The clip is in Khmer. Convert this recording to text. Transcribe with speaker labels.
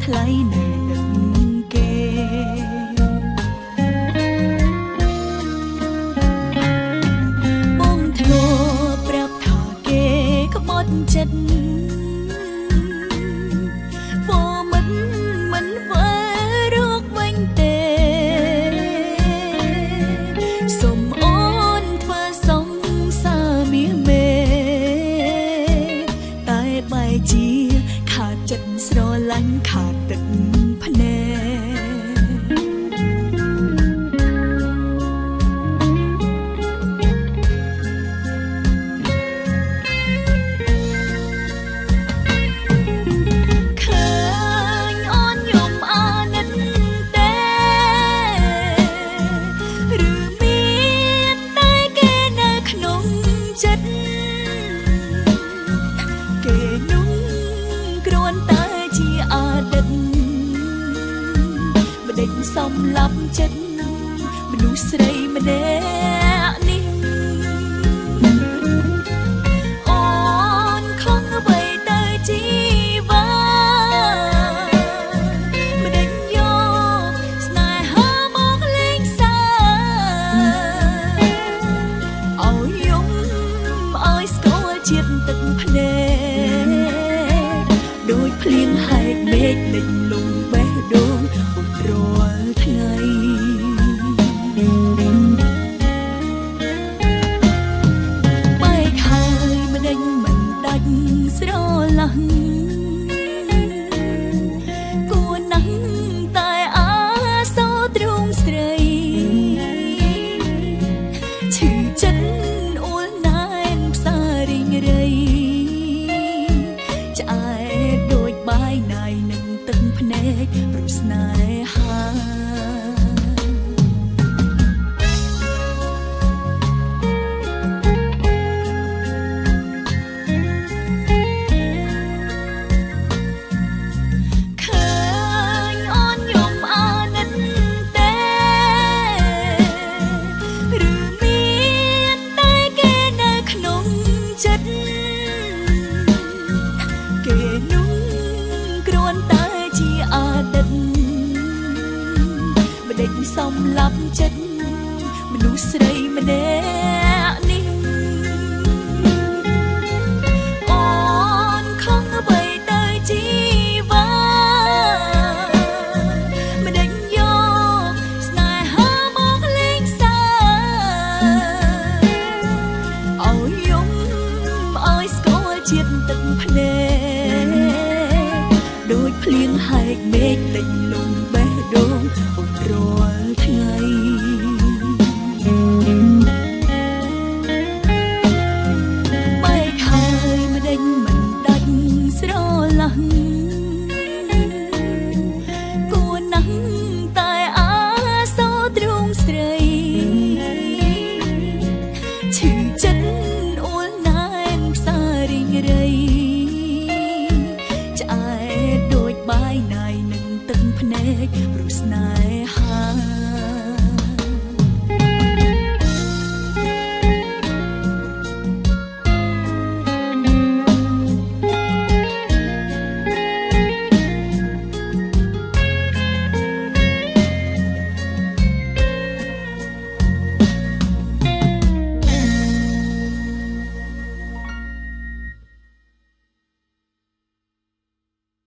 Speaker 1: ថ្លៃនៅនឹងគេបងធ្លាប់ប្រាប់ថាគេក្បត់ចិត្តមិនវិលរកវិញទេសូមអូនធ្វើសង្សារមាសមេតែបែរជាខាតចិត្តស្រឡាញ់ខាតទឹកភ្នែសំឡាប់ចិត្តមនុស្សស្រីម្នាក់នេះអូនខំអ្វីទៅជីវ៉ាមិនដេញយកស្នេហាមកលេងសើឲ្យយំឲ្យស្គាល់ជាតិទឹកភ្នែកដូចភ្លៀងហែកមេឃលិចលង់បេះដូងរាល់ថ្ងៃបែកហើយមិនដេញមិនដាច់ស្រឡះគួរណាស់តែអាសូរទ្រង់ស្រីឈឺចិត្តអួលណែនផ្សាររីងរៃឆ្អែតដូចបាយណាយនឹងទឹកភ្នែកព្រោះស្នេហាសំឡាប់ចិត្តមនុស្សស្រីម្នាក់